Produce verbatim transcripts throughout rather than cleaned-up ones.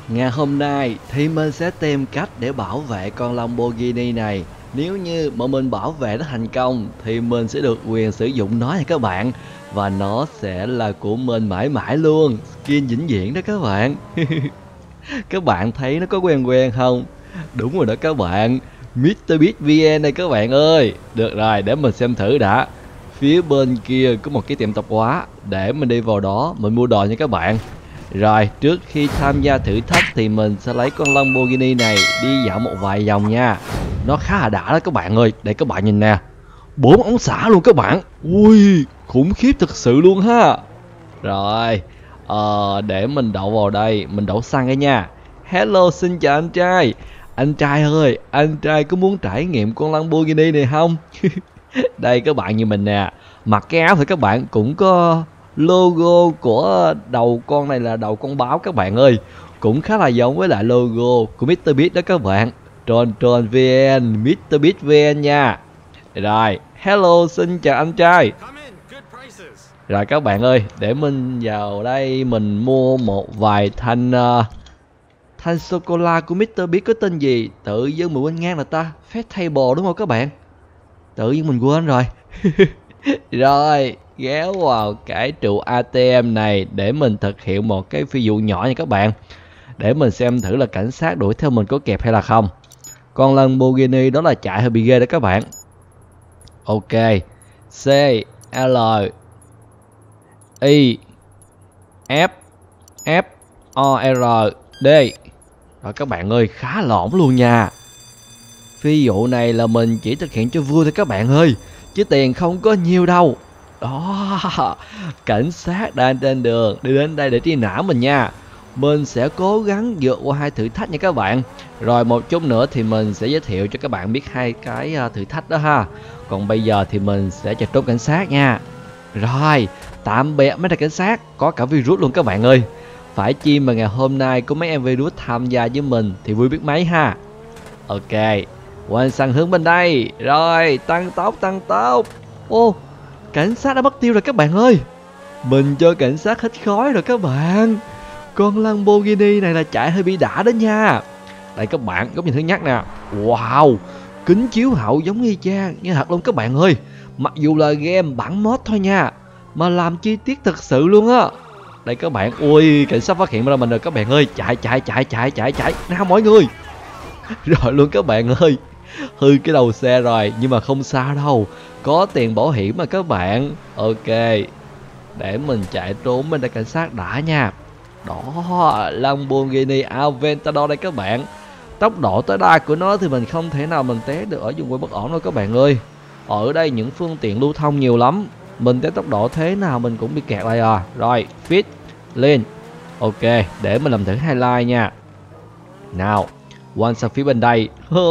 Ngày hôm nay thì mình sẽ tìm cách để bảo vệ con Lamborghini này. Nếu như mà mình bảo vệ nó thành công thì mình sẽ được quyền sử dụng nó nha các bạn. Và nó sẽ là của mình mãi mãi luôn. Skin vĩnh viễn đó các bạn. Các bạn thấy nó có quen quen không? Đúng rồi đó các bạn, mít tơ Beast vê en này các bạn ơi. Được rồi, để mình xem thử đã. Phía bên kia có một cái tiệm tạp hóa, để mình đi vào đó mình mua đồ nha các bạn. Rồi, trước khi tham gia thử thách thì mình sẽ lấy con Lamborghini này đi dạo một vài vòng nha. Nó khá là đã đó các bạn ơi, để các bạn nhìn nè. Bốn ống xả luôn các bạn. Ui, khủng khiếp thực sự luôn ha. Rồi, ờ, để mình đậu vào đây, mình đổ xăng đây nha. Hello, xin chào anh trai. Anh trai ơi, anh trai có muốn trải nghiệm con Lamborghini này không? Đây các bạn như mình nè. Mặc cái áo thì các bạn cũng có logo của đầu con này là đầu con báo các bạn ơi. Cũng khá là giống với lại logo của mít tơ Beast đó các bạn. Tròn tròn vê en, mít tơ Beast vê en nha. Rồi, hello, xin chào anh trai. Rồi các bạn ơi, để mình vào đây mình mua một vài thanh uh, thanh sô-cô-la của mít tơ Beast có tên gì? Tự dưng mình quên ngang là ta. Festival đúng không các bạn? Tự nhiên mình quên rồi. Rồi, ghé vào cái trụ a tê em này để mình thực hiện một cái phi vụ nhỏ nha các bạn. Để mình xem thử là cảnh sát đuổi theo mình có kịp hay là không. Con Lamborghini đó là chạy hơi bị ghê đó các bạn. Ok, C, L, I, F, F, O, R, D. Rồi các bạn ơi, khá là ổn luôn nha. Phi vụ này là mình chỉ thực hiện cho vui thôi các bạn ơi, chứ tiền không có nhiều đâu. Đó, cảnh sát đang trên đường đi đến đây để truy nã mình nha. Mình sẽ cố gắng vượt qua hai thử thách nha các bạn. Rồi một chút nữa thì mình sẽ giới thiệu cho các bạn biết hai cái thử thách đó ha. Còn bây giờ thì mình sẽ chạy trốn cảnh sát nha. Rồi, tạm biệt mấy thằng cảnh sát, có cả virus luôn các bạn ơi. Phải chi mà ngày hôm nay có mấy em virus tham gia với mình thì vui biết mấy ha. Ok, quên sang hướng bên đây. Rồi, tăng tốc, tăng tốc. Ô, cảnh sát đã mất tiêu rồi các bạn ơi. Mình cho cảnh sát hít khói rồi các bạn. Con Lamborghini này là chạy hơi bị đã đó nha. Đây các bạn, góc nhìn thứ nhất nè. Wow, kính chiếu hậu giống y chang như thật luôn các bạn ơi. Mặc dù là game bản mod thôi nha, mà làm chi tiết thật sự luôn á. Đây các bạn, ui, cảnh sát phát hiện ra mình rồi các bạn ơi. Chạy, chạy, chạy, chạy, chạy, chạy. Nào mọi người. Rồi luôn các bạn ơi. Hư cái đầu xe rồi, nhưng mà không sao đâu. Có tiền bảo hiểm mà các bạn. Ok, để mình chạy trốn bên đây cảnh sát đã nha. Đó, Lamborghini Aventador đây các bạn. Tốc độ tối đa của nó thì mình không thể nào mình té được ở vùng quê bất ổn đâu các bạn ơi. Ở đây những phương tiện lưu thông nhiều lắm. Mình té tốc độ thế nào mình cũng bị kẹt lại à. Rồi, fit lên. Ok, để mình làm thử highlight nha. Nào, quan sang phía bên đây.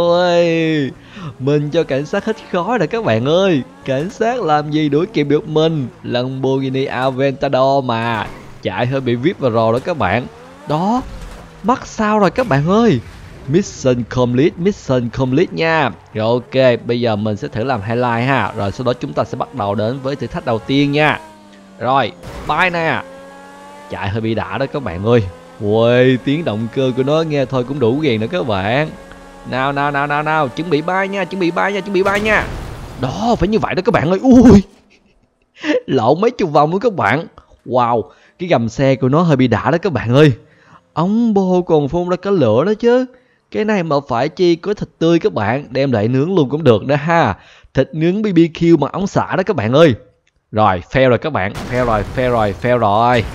Ôi, mình cho cảnh sát hít khói rồi các bạn ơi. Cảnh sát làm gì đuổi kịp được mình. Lamborghini Aventador mà. Chạy hơi bị vip vào rồi đó các bạn. Đó, mắc sao rồi các bạn ơi. Mission complete, mission complete nha. Rồi ok, bây giờ mình sẽ thử làm highlight ha. Rồi sau đó chúng ta sẽ bắt đầu đến với thử thách đầu tiên nha. Rồi, bye nè. Chạy hơi bị đã đó các bạn ơi. Ui, tiếng động cơ của nó nghe thôi cũng đủ ghiền nữa các bạn. Nào nào nào nào nào, chuẩn bị bay nha, chuẩn bị bay nha, chuẩn bị bay nha. Đó, phải như vậy đó các bạn ơi. Ui, lộn mấy chục vòng luôn các bạn. Wow, cái gầm xe của nó hơi bị đã đó các bạn ơi. Ống bô còn phun ra cả lửa đó chứ. Cái này mà phải chi có thịt tươi các bạn, đem lại nướng luôn cũng được đó ha. Thịt nướng bê bê kiu bằng ống xả đó các bạn ơi. Rồi, fail rồi các bạn, fail rồi, fail rồi, fail rồi.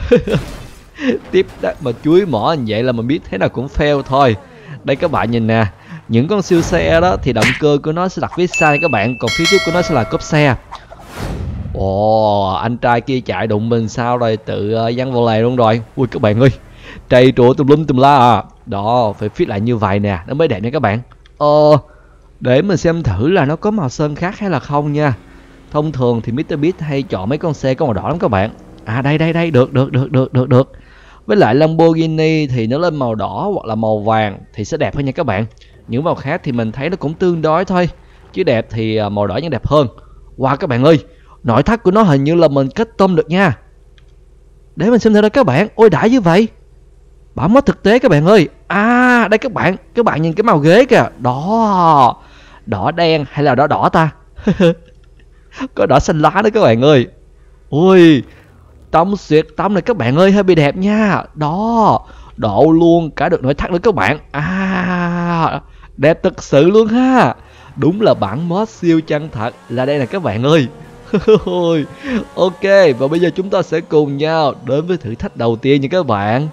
Tiếp đất mà chuối mỏ như vậy là mình biết thế nào cũng fail thôi. Đây các bạn nhìn nè. Những con siêu xe đó thì động cơ của nó sẽ đặt phía sau các bạn. Còn phía trước của nó sẽ là cốp xe. Ồ, anh trai kia chạy đụng mình sao rồi tự uh, văng vào lề luôn rồi. Ui các bạn ơi, trầy trụa tùm lum tùm la à. Đó, phải fit lại như vậy nè, nó mới đẹp nha các bạn. Ờ, để mình xem thử là nó có màu sơn khác hay là không nha. Thông thường thì mít tơ Beast hay chọn mấy con xe có màu đỏ lắm các bạn. À đây đây đây, được được được được được được. Với lại Lamborghini thì nó lên màu đỏ hoặc là màu vàng thì sẽ đẹp hơn nha các bạn. Những màu khác thì mình thấy nó cũng tương đối thôi. Chứ đẹp thì màu đỏ vẫn đẹp hơn. Wow các bạn ơi, nội thất của nó hình như là mình kết tông được nha. Để mình xem thử đó các bạn. Ôi đã như vậy. Bảo mất thực tế các bạn ơi. À đây các bạn, các bạn nhìn cái màu ghế kìa. Đó, đỏ đen hay là đỏ đỏ ta? Có đỏ xanh lá đó các bạn ơi. Ui, tông xuyệt tông này các bạn ơi, hơi bị đẹp nha. Đó, độ luôn cả được nội thất nữa các bạn. À, đẹp thực sự luôn ha. Đúng là bản mod siêu chân thật là đây nè các bạn ơi. Ok, và bây giờ chúng ta sẽ cùng nhau đến với thử thách đầu tiên nha các bạn.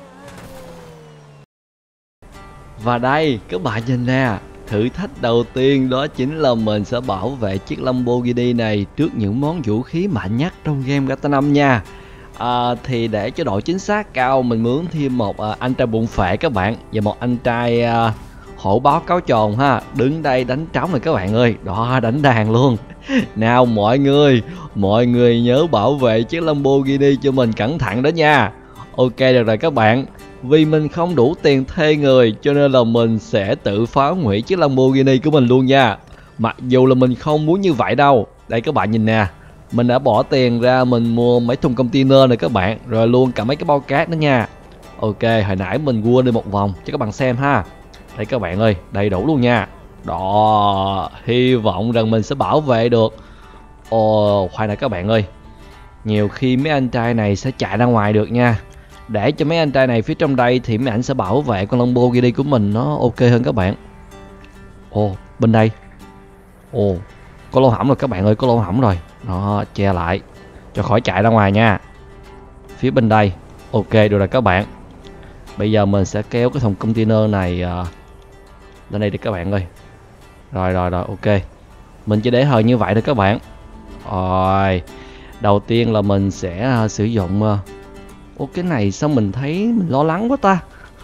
Và đây, các bạn nhìn nè, thử thách đầu tiên đó chính là mình sẽ bảo vệ chiếc Lamborghini này trước những món vũ khí mạnh nhất trong game giê tê a năm nha. À, thì để cho độ chính xác cao mình mướn thêm một à, anh trai bụng phệ các bạn, và một anh trai à, hổ báo cáo tròn ha, đứng đây đánh trống này các bạn ơi. Đó, đánh đàn luôn. Nào mọi người, mọi người nhớ bảo vệ chiếc Lamborghini cho mình cẩn thận đó nha. Ok được rồi các bạn. Vì mình không đủ tiền thuê người cho nên là mình sẽ tự phá hủy chiếc Lamborghini của mình luôn nha. Mặc dù là mình không muốn như vậy đâu. Đây các bạn nhìn nè, mình đã bỏ tiền ra mình mua mấy thùng container này các bạn, rồi luôn cả mấy cái bao cát nữa nha. Ok, hồi nãy mình quên đi một vòng cho các bạn xem ha. Đây các bạn ơi, đầy đủ luôn nha. Đó, hy vọng rằng mình sẽ bảo vệ được. Ồ, khoan đã các bạn ơi. Nhiều khi mấy anh trai này sẽ chạy ra ngoài được nha. Để cho mấy anh trai này phía trong đây thì mấy anh sẽ bảo vệ con Lamborghini của mình nó ok hơn các bạn. Ồ, bên đây. Ồ, có lỗ hổng rồi các bạn ơi, có lỗ hổng rồi. Đó, che lại cho khỏi chạy ra ngoài nha. Phía bên đây. Ok, được rồi các bạn. Bây giờ mình sẽ kéo cái thùng container này uh, lên đây đi các bạn ơi. Rồi rồi rồi, ok. Mình chỉ để hờ như vậy thôi các bạn. Rồi, đầu tiên là mình sẽ uh, sử dụng uh, Ô cái này sao mình thấy mình lo lắng quá ta.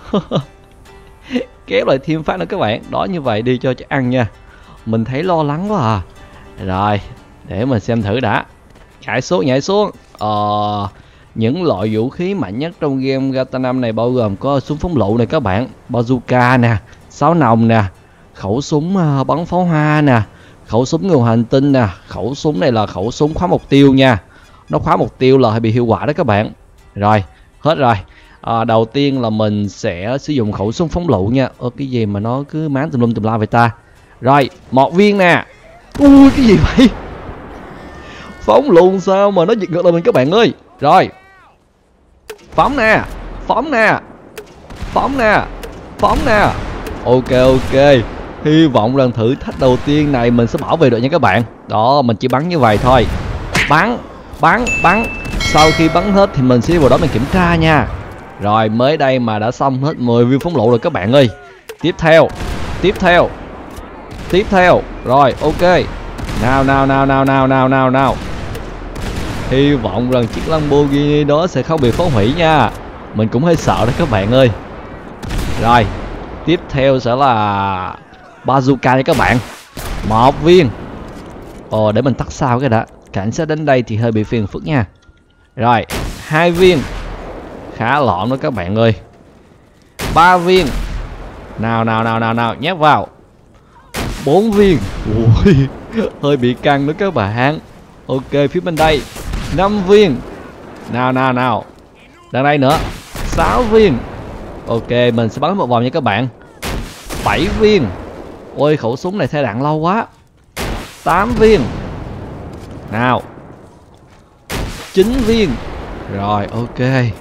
Kéo lại thêm phát nữa các bạn. Đó, như vậy đi cho chắc ăn nha. Mình thấy lo lắng quá à. Rồi, để mình xem thử đã. Nhảy xuống, nhảy xuống. Ờ, những loại vũ khí mạnh nhất trong game giê tê a năm này bao gồm có súng phóng lựu này các bạn, bazooka nè, sáo nòng nè, khẩu súng uh, bắn pháo hoa nè, khẩu súng người hành tinh nè. Khẩu súng này là khẩu súng khóa mục tiêu nha. Nó khóa mục tiêu là hay bị hiệu quả đó các bạn. Rồi, hết rồi. À, đầu tiên là mình sẽ sử dụng khẩu súng phóng lựu nha. Ơ cái gì mà nó cứ máng tùm lum tùm la vậy ta. Rồi, một viên nè. Ui cái gì vậy? Phóng lùn sao mà nó giật ngược lại mình các bạn ơi. Rồi. Phóng nè, phóng nè. Phóng nè, phóng nè. Ok ok. Hy vọng rằng thử thách đầu tiên này mình sẽ bảo vệ được nha các bạn. Đó, mình chỉ bắn như vậy thôi. Bắn, bắn, bắn. Sau khi bắn hết thì mình sẽ vào đó mình kiểm tra nha. Rồi, mới đây mà đã xong hết mười viên phóng lựu rồi các bạn ơi. Tiếp theo, tiếp theo, tiếp theo. Rồi, ok. Nào nào nào nào nào nào nào nào. Hy vọng rằng chiếc Lamborghini đó sẽ không bị phá hủy nha. Mình cũng hơi sợ đó các bạn ơi. Rồi, tiếp theo sẽ là bazooka nha các bạn. Một viên. Ồ, để mình tắt sao cái đã. Cảnh sát đến đây thì hơi bị phiền phức nha. Rồi, hai viên. Khá lọn đó các bạn ơi. Ba viên. Nào nào nào nào nào, nhét vào. Bốn viên. Ui, hơi bị căng đó các bạn. Ok, phía bên đây. Năm viên. Nào nào nào. Đằng đây nữa. Sáu viên. Ok, mình sẽ bắn một vòng nha các bạn. Bảy viên. Ôi, khẩu súng này thay đạn lâu quá. Tám viên. Nào. Chín viên. Rồi, ok.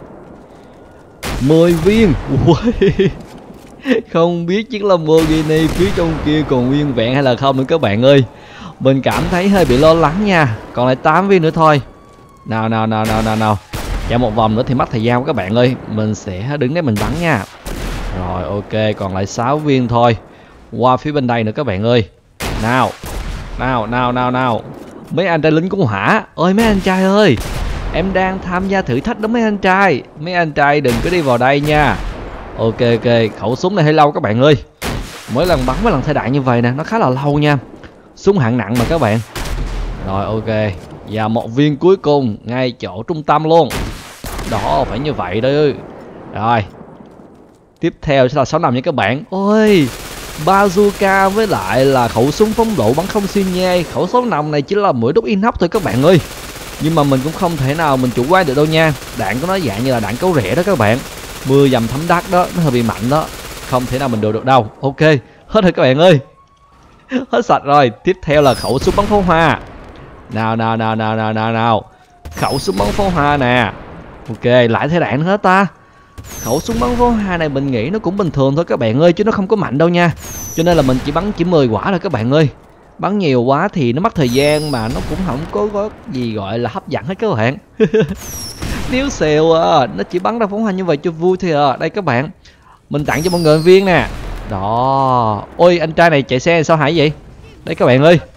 Mười viên. Ui. Không biết chiếc Lamborghini phía trong kia còn nguyên vẹn hay là không nữa các bạn ơi. Mình cảm thấy hơi bị lo lắng nha. Còn lại tám viên nữa thôi. Nào nào nào nào nào nào. Chạy một vòng nữa thì mất thời gian các bạn ơi. Mình sẽ đứng đấy mình bắn nha. Rồi ok, còn lại sáu viên thôi. Qua phía bên đây nữa các bạn ơi. Nào. Nào nào nào nào. Mấy anh trai lính cứu hỏa. Ơi mấy anh trai ơi, em đang tham gia thử thách đó mấy anh trai. Mấy anh trai đừng có đi vào đây nha. Ok ok, khẩu súng này hơi lâu các bạn ơi. Mỗi lần bắn mấy lần thay đạn như vậy nè, nó khá là lâu nha. Súng hạng nặng mà các bạn. Rồi ok. Và một viên cuối cùng ngay chỗ trung tâm luôn. Đó, phải như vậy đó. Rồi. Tiếp theo sẽ là sáu nòng nha các bạn. Ôi, bazooka với lại là khẩu súng phóng lựu bắn không xuyên nhê. Khẩu sáu nòng này chỉ là mũi đốt inox thôi các bạn ơi. Nhưng mà mình cũng không thể nào mình chủ quan được đâu nha. Đạn của nó dạng như là đạn cấu rẻ đó các bạn. Mưa dầm thấm đắt đó, nó hơi bị mạnh đó. Không thể nào mình đổ được đâu. Ok, hết rồi các bạn ơi. Hết sạch rồi. Tiếp theo là khẩu súng bắn pháo hoa. Nào nào nào nào nào nào nào. Khẩu súng bắn pháo hoa nè. Ok, lại thay đạn nữa ta. Khẩu súng bắn pháo hoa này mình nghĩ nó cũng bình thường thôi các bạn ơi, chứ nó không có mạnh đâu nha. Cho nên là mình chỉ bắn chỉ mười quả thôi các bạn ơi. Bắn nhiều quá thì nó mất thời gian mà nó cũng không có, có gì gọi là hấp dẫn hết các bạn. Nếu xèo à, nó chỉ bắn ra pháo hoa như vậy cho vui thôi à. Đây các bạn, mình tặng cho mọi người viên nè. Đó. Ôi anh trai này chạy xe sao hại vậy? Đây các bạn ơi.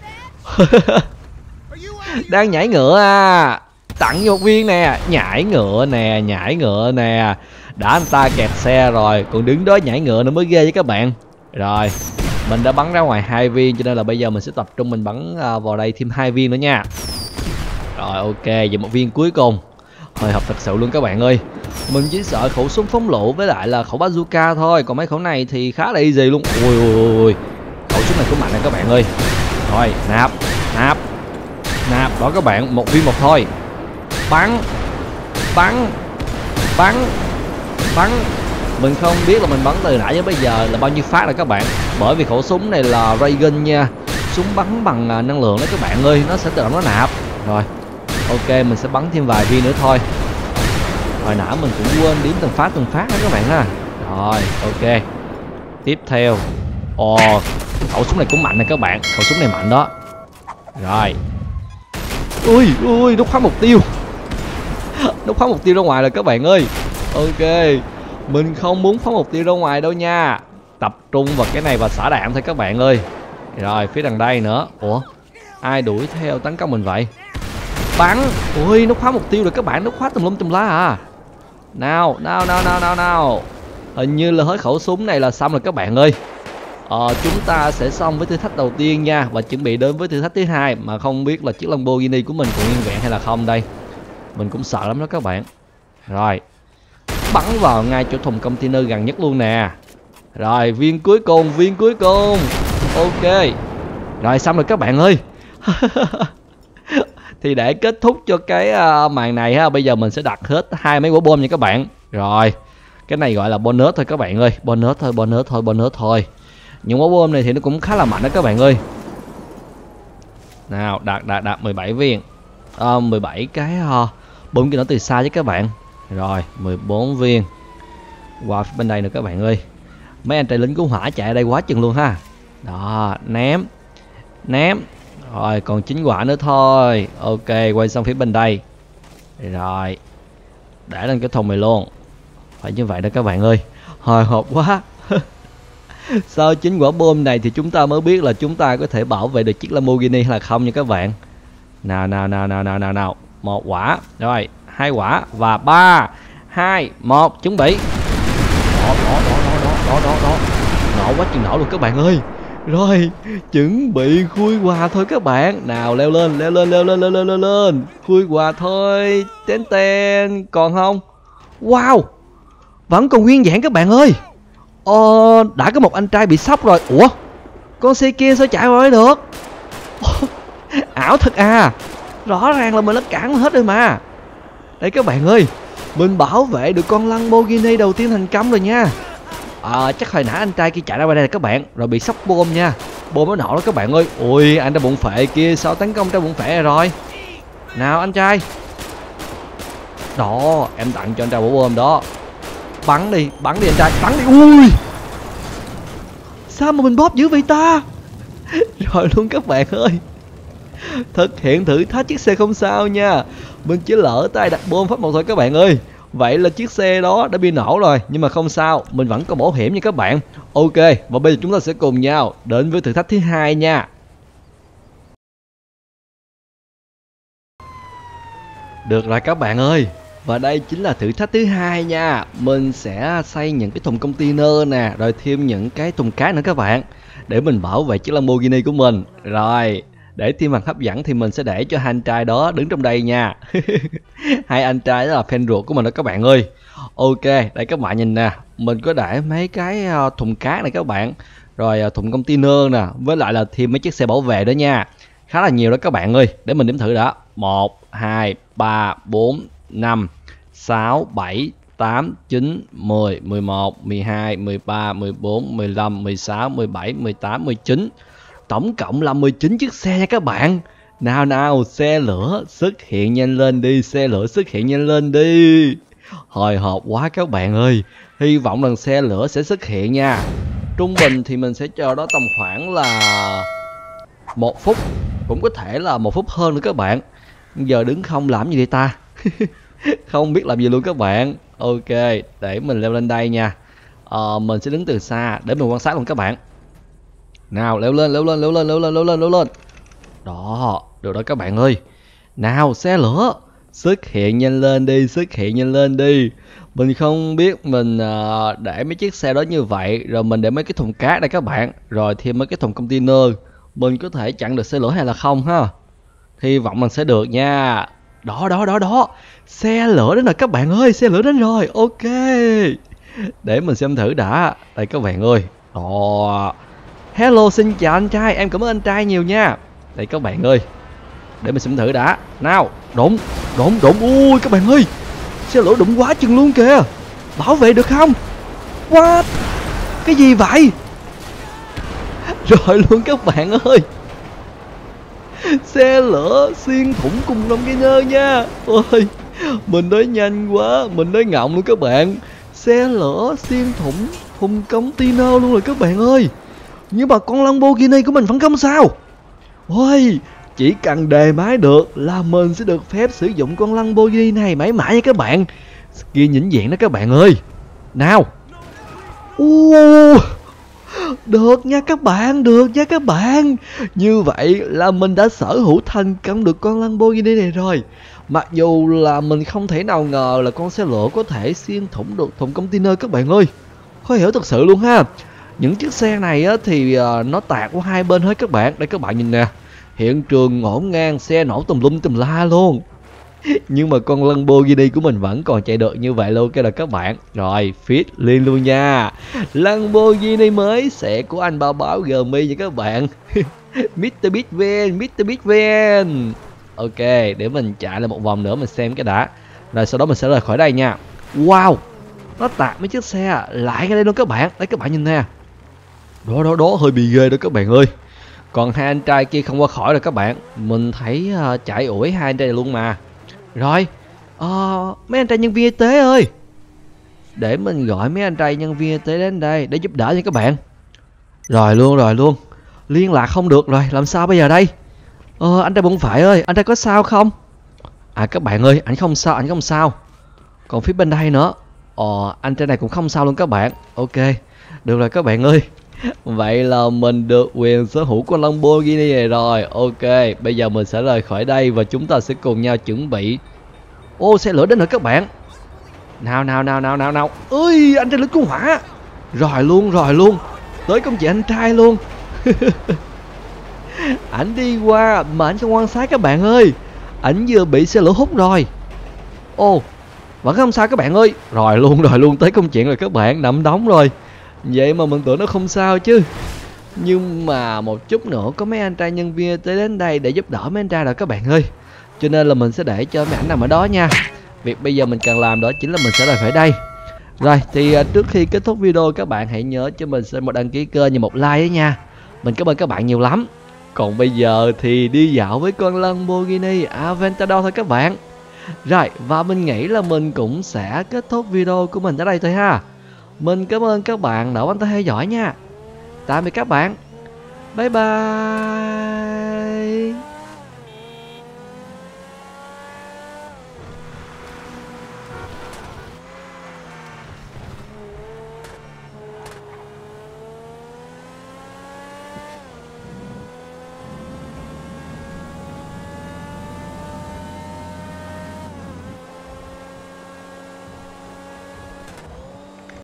Đang nhảy ngựa à. Tặng vô một viên nè. Nhảy ngựa nè, nhảy ngựa nè. Đã anh ta kẹt xe rồi, còn đứng đó nhảy ngựa nữa mới ghê với các bạn. Rồi, mình đã bắn ra ngoài hai viên, cho nên là bây giờ mình sẽ tập trung mình bắn vào đây thêm hai viên nữa nha. Rồi ok, vậy một viên cuối cùng. Hơi hợp thật sự luôn các bạn ơi. Mình chỉ sợ khẩu súng phóng lựu với lại là khẩu bazooka thôi, còn mấy khẩu này thì khá là easy luôn. Ui ui ui, khẩu súng này cũng mạnh nè các bạn ơi. Rồi, nạp, nạp, nạp. Đó các bạn, một viên một thôi. Bắn, bắn, bắn, bắn. Mình không biết là mình bắn từ nãy đến bây giờ là bao nhiêu phát rồi các bạn, bởi vì khẩu súng này là ray gun nha, súng bắn bằng năng lượng đó các bạn ơi, nó sẽ tự động nó nạp. Rồi ok, mình sẽ bắn thêm vài viên nữa thôi. Hồi nãy mình cũng quên điểm từng phát từng phát đó các bạn ha. Rồi ok, tiếp theo. Ồ, khẩu súng này cũng mạnh nè các bạn, khẩu súng này mạnh đó. Rồi, ui ui, nó phá mục tiêu. Nó phá mục tiêu ra ngoài rồi các bạn ơi. Ok, mình không muốn phá mục tiêu ra ngoài đâu nha. Tập trung vào cái này và xả đạn thôi các bạn ơi. Rồi phía đằng đây nữa. Ủa, ai đuổi theo tấn công mình vậy? Bắn. Ui, nó khóa mục tiêu rồi các bạn, nó khóa tùm lum tùm lá à. Nào, nào, nào, nào, nào, nào. Hình như là hết khẩu súng này là xong rồi các bạn ơi. Ờ, chúng ta sẽ xong với thử thách đầu tiên nha, và chuẩn bị đến với thử thách thứ hai, mà không biết là chiếc Lamborghini của mình còn nguyên vẹn hay là không đây. Mình cũng sợ lắm đó các bạn. Rồi, bắn vào ngay chỗ thùng container gần nhất luôn nè. Rồi, viên cuối cùng, viên cuối cùng. Ok. Rồi xong rồi các bạn ơi. Thì để kết thúc cho cái uh, màn này ha, bây giờ mình sẽ đặt hết hai mấy quả bom nha các bạn. Rồi, cái này gọi là bonus thôi các bạn ơi, bonus thôi, bonus thôi, bonus thôi. Những quả bom này thì nó cũng khá là mạnh đó các bạn ơi. Nào, đặt đặt đặt mười bảy viên. Uh, mười bảy cái uh, bom kia nó từ xa với các bạn. Rồi, mười bốn viên. Qua phía bên đây nữa các bạn ơi. Mấy anh trai lính cứu hỏa chạy ở đây quá chừng luôn ha. Đó, ném. Ném. Rồi, còn chín quả nữa thôi. Ok, quay sang phía bên đây. Rồi, để lên cái thùng này luôn. Phải như vậy đó các bạn ơi. Hồi hộp quá. Sau chín quả bom này thì chúng ta mới biết là chúng ta có thể bảo vệ được chiếc Lamborghini hay là không nha các bạn. Nào nào nào nào nào nào nào. Một quả. Rồi, hai quả và ba, hai, một, chuẩn bị. Đó đó đó đó đó đó đó. Nổ quá chừng nổ luôn các bạn ơi. Rồi, chuẩn bị khui quà thôi các bạn. Nào leo lên, leo lên, leo lên, leo lên, leo lên. Khui quà thôi. Tên tên, còn không? Wow, vẫn còn nguyên vẹn các bạn ơi. Ờ, đã có một anh trai bị sốc rồi. Ủa, con xe kia sao chạy rồi được? Ảo thật à. Rõ ràng là mình đã cản hết rồi mà. Đây các bạn ơi, mình bảo vệ được con Lamborghini đầu tiên thành công rồi nha. À, chắc hồi nãy anh trai kia chạy ra ngoài đây là các bạn, rồi bị sốc bom nha. Bom nó nổ đó các bạn ơi. Ui, anh trai bụng phệ kia sao tấn công trai bụng phệ rồi. Nào anh trai. Đó, em tặng cho anh trai bổ bom đó. Bắn đi, bắn đi anh trai, bắn đi. Ui, sao mà mình bóp dữ vậy ta. Rồi luôn các bạn ơi. Thực hiện thử thách chiếc xe không sao nha. Mình chỉ lỡ tay đặt bom phát một thôi các bạn ơi. Vậy là chiếc xe đó đã bị nổ rồi, nhưng mà không sao, mình vẫn có bảo hiểm nha các bạn. Ok, và bây giờ chúng ta sẽ cùng nhau đến với thử thách thứ hai nha. Được rồi các bạn ơi, và đây chính là thử thách thứ hai nha. Mình sẽ xây những cái thùng container nè, rồi thêm những cái thùng cát nữa các bạn, để mình bảo vệ chiếc Lamborghini của mình. Rồi, để thêm mặt hấp dẫn thì mình sẽ để cho hai anh trai đó đứng trong đây nha. Hai anh trai đó là fan ruột của mình đó các bạn ơi. Ok, đây các bạn nhìn nè, mình có để mấy cái thùng cát này các bạn, rồi thùng container nè, với lại là thêm mấy chiếc xe bảo vệ đó nha. Khá là nhiều đó các bạn ơi, để mình đếm thử đã. Một, hai, ba, bốn, năm, sáu, bảy, tám, chín, mười, mười một, mười hai, mười ba, mười bốn, mười lăm, mười sáu, mười bảy, mười tám, mười chín. Tổng cộng là mười chín chiếc xe nha các bạn. Nào nào, xe lửa xuất hiện nhanh lên đi, xe lửa xuất hiện nhanh lên đi. Hồi hộp quá các bạn ơi. Hy vọng lần xe lửa sẽ xuất hiện nha. Trung bình thì mình sẽ chờ đó tầm khoảng là một phút, cũng có thể là một phút hơn nữa các bạn. Giờ đứng không làm gì vậy ta? Không biết làm gì luôn các bạn. Ok, để mình leo lên đây nha. Ờ, mình sẽ đứng từ xa để mình quan sát luôn các bạn. Nào, leo lên, leo lên, leo lên, leo lên, leo lên, leo lên. Đó, được đó các bạn ơi. Nào, xe lửa xuất hiện nhanh lên đi, xuất hiện nhanh lên đi. Mình không biết mình uh, để mấy chiếc xe đó như vậy, rồi mình để mấy cái thùng cát đây các bạn, rồi thêm mấy cái thùng container, mình có thể chặn được xe lửa hay là không ha? Hy vọng mình sẽ được nha. Đó đó đó đó, xe lửa đến rồi các bạn ơi, xe lửa đến rồi. Ok, để mình xem thử đã. Đây các bạn ơi. Đó. Hello, xin chào anh trai, em cảm ơn anh trai nhiều nha. Đây các bạn ơi, để mình xem thử đã. Nào, đụng, đụng, đụng. Ui các bạn ơi, xe lửa đụng quá chừng luôn kìa. Bảo vệ được không? What? Cái gì vậy? Rồi luôn các bạn ơi. Xe lửa xuyên thủng cùng container nha. Ôi, mình nói nhanh quá, mình nói ngọng luôn các bạn. Xe lửa xuyên thủng thùng container luôn rồi các bạn ơi. Nhưng mà con Lamborghini của mình vẫn không sao. Ôi, chỉ cần đề máy được là mình sẽ được phép sử dụng con Lamborghini này mãi mãi nha các bạn. Kia nhỉnh diện đó các bạn ơi. Nào. Uh, được nha các bạn, được nha các bạn. Như vậy là mình đã sở hữu thành công được con Lamborghini này rồi. Mặc dù là mình không thể nào ngờ là con xe lửa có thể xuyên thủng được thùng container các bạn ơi. Khó hiểu thật sự luôn ha. Những chiếc xe này á, thì uh, nó tạt qua hai bên hết các bạn. Đây các bạn nhìn nè. Hiện trường ngổn ngang, xe nổ tùm lum tùm la luôn. Nhưng mà con Lamborghini của mình vẫn còn chạy được như vậy luôn cái là các bạn. Rồi, fit liên luôn nha. Lamborghini mới sẽ của anh Bao Báo Gmi nha các bạn. mít tơ Bitvan, mít tơ Bitvan. Ok, để mình chạy lại một vòng nữa mình xem cái đã. Rồi sau đó mình sẽ rời khỏi đây nha. Wow, nó tạt mấy chiếc xe lại ngay đây luôn các bạn. Đấy các bạn nhìn nè. Đó đó đó, hơi bị ghê đó các bạn ơi. Còn hai anh trai kia không qua khỏi rồi các bạn. Mình thấy uh, chạy ủi hai anh trai này luôn mà. Rồi, uh, mấy anh trai nhân viên y tế ơi, để mình gọi mấy anh trai nhân viên y tế đến đây để giúp đỡ nha các bạn. Rồi luôn, rồi luôn. Liên lạc không được rồi, làm sao bây giờ đây? Ờ, anh trai bụng phải ơi, anh trai có sao không? À các bạn ơi, anh không sao, anh không sao. Còn phía bên đây nữa, ờ, anh trai này cũng không sao luôn các bạn. Ok, được rồi các bạn ơi. Vậy là mình được quyền sở hữu con Lamborghini này rồi. Ok, bây giờ mình sẽ rời khỏi đây và chúng ta sẽ cùng nhau chuẩn bị. Ô, xe lửa đến rồi các bạn. Nào nào nào nào nào nào. Ơi, anh trai lính cứu hỏa. Rồi luôn, rồi luôn. Tới công chị anh trai luôn. Ảnh đi qua mà ảnh không quan sát các bạn ơi. Ảnh vừa bị xe lửa hút rồi. Ô, vẫn không sao các bạn ơi. Rồi luôn, rồi luôn, tới công chuyện rồi các bạn, nằm đóng rồi. Vậy mà mình tưởng nó không sao chứ. Nhưng mà một chút nữa có mấy anh trai nhân viên tới đến đây để giúp đỡ mấy anh trai rồi các bạn ơi. Cho nên là mình sẽ để cho mấy ảnh nằm ở đó nha. Việc bây giờ mình cần làm đó chính là mình sẽ rời khỏi đây. Rồi thì uh, trước khi kết thúc video các bạn hãy nhớ cho mình xin một đăng ký kênh và một like ấy nha. Mình cảm ơn các bạn nhiều lắm. Còn bây giờ thì đi dạo với con Lamborghini Aventador thôi các bạn. Rồi, và mình nghĩ là mình cũng sẽ kết thúc video của mình ở đây thôi ha. Mình cảm ơn các bạn đã quan tâm theo dõi nha. Tạm biệt các bạn. Bye bye.